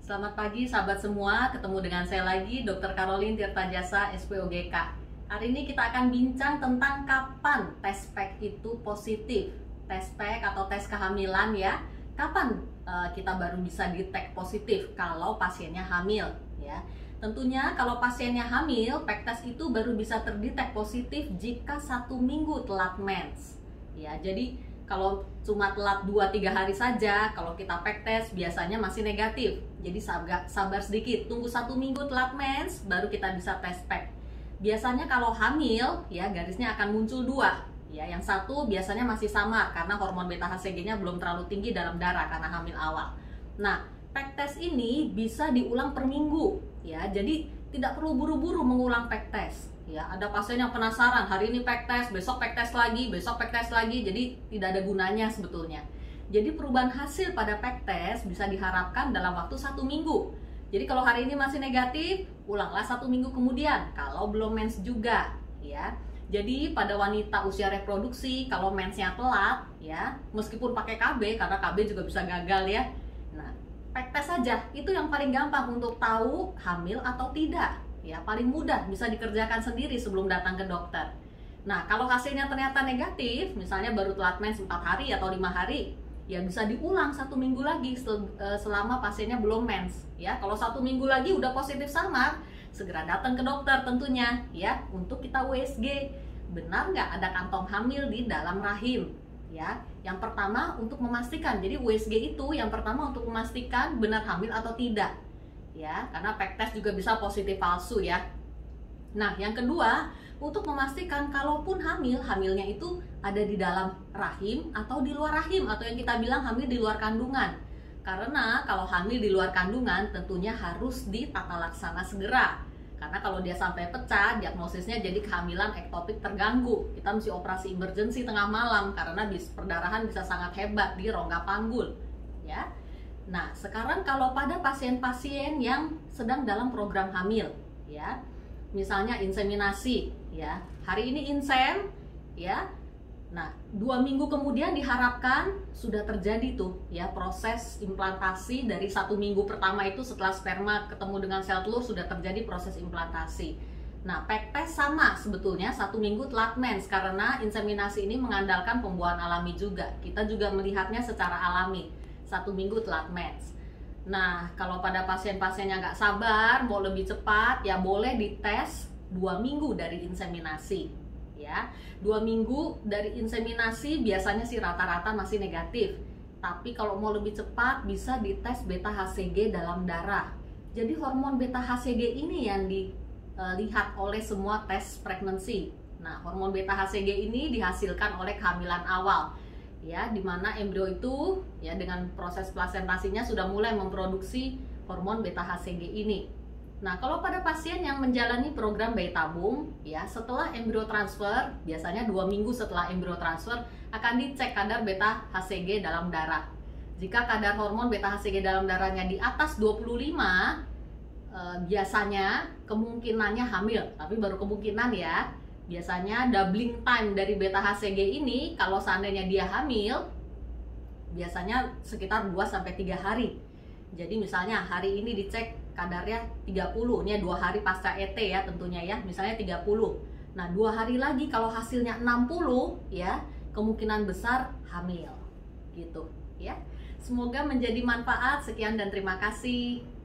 Selamat pagi sahabat semua, ketemu dengan saya lagi Dr. Caroline Tirtajasa SPOGK. Hari ini kita akan bincang tentang kapan tes pack itu positif. Tes pack atau tes kehamilan ya. Kapan kita baru bisa detect positif kalau pasiennya hamil ya. Tentunya kalau pasiennya hamil, pack test itu baru bisa terdetek positif jika 1 minggu telat mens. Ya, jadi kalau cuma telat 2-3 hari saja, kalau kita pack test biasanya masih negatif. Jadi sabar sedikit, tunggu 1 minggu telat mens, baru kita bisa tes pack. Biasanya kalau hamil, ya garisnya akan muncul 2. Ya, yang satu biasanya masih samar karena hormon beta HCG-nya belum terlalu tinggi dalam darah karena hamil awal. Nah, pack test ini bisa diulang per minggu. Ya, jadi tidak perlu buru-buru mengulang pack test. Ya, ada pasien yang penasaran, hari ini pack test, besok pack test lagi, besok pack test lagi, jadi tidak ada gunanya sebetulnya. Jadi perubahan hasil pada pack test bisa diharapkan dalam waktu 1 minggu. Jadi kalau hari ini masih negatif, ulanglah 1 minggu kemudian, kalau belum mens juga. Ya, jadi pada wanita usia reproduksi, kalau mensnya telat, ya, meskipun pakai KB, karena KB juga bisa gagal ya. Nah, pack test saja, itu yang paling gampang untuk tahu hamil atau tidak. Ya, paling mudah, bisa dikerjakan sendiri sebelum datang ke dokter. Nah, kalau hasilnya ternyata negatif, misalnya baru telat mens 4 hari atau 5 hari, ya bisa diulang 1 minggu lagi selama pasiennya belum mens. Ya, kalau 1 minggu lagi udah positif samar, segera datang ke dokter tentunya, ya, untuk kita USG. Benar nggak ada kantong hamil di dalam rahim? Ya, yang pertama untuk memastikan. Jadi USG itu yang pertama untuk memastikan benar hamil atau tidak. Ya, karena pack test juga bisa positif palsu ya. Nah, yang kedua, untuk memastikan kalaupun hamil, hamilnya itu ada di dalam rahim atau di luar rahim, atau yang kita bilang hamil di luar kandungan. Karena kalau hamil di luar kandungan tentunya harus ditata laksana segera. Karena kalau dia sampai pecah, diagnosisnya jadi kehamilan ektopik terganggu. Kita mesti operasi emergency tengah malam karena perdarahan bisa sangat hebat di rongga panggul. Ya. Nah, sekarang kalau pada pasien-pasien yang sedang dalam program hamil, ya, misalnya inseminasi, ya, hari ini insen, ya, nah 2 minggu kemudian diharapkan sudah terjadi tuh, ya, proses implantasi dari 1 minggu pertama itu setelah sperma ketemu dengan sel telur sudah terjadi proses implantasi. Nah, pack test sama sebetulnya 1 minggu telat mens karena inseminasi ini mengandalkan pembuahan alami juga. Kita juga melihatnya secara alami. 1 minggu telat mens. Nah, kalau pada pasien-pasien yang nggak sabar, mau lebih cepat, ya boleh dites 2 minggu dari inseminasi. Ya, 2 minggu dari inseminasi biasanya sih rata-rata masih negatif. Tapi kalau mau lebih cepat, bisa dites beta HCG dalam darah. Jadi hormon beta HCG ini yang dilihat oleh semua tes pregnancy. Nah, hormon beta HCG ini dihasilkan oleh kehamilan awal. Ya, dimana embrio itu ya dengan proses plasentasinya sudah mulai memproduksi hormon beta HCG ini. Nah, kalau pada pasien yang menjalani program bayi tabung, ya setelah embrio transfer, biasanya 2 minggu setelah embrio transfer akan dicek kadar beta HCG dalam darah. Jika kadar hormon beta HCG dalam darahnya di atas 25, biasanya kemungkinannya hamil, tapi baru kemungkinan ya. Biasanya doubling time dari beta HCG ini kalau seandainya dia hamil biasanya sekitar 2-3 hari. Jadi misalnya hari ini dicek kadarnya 30, ini 2 hari pasca ET ya tentunya ya, misalnya 30. Nah, 2 hari lagi kalau hasilnya 60 ya, kemungkinan besar hamil. Gitu ya. Semoga menjadi manfaat. Sekian dan terima kasih.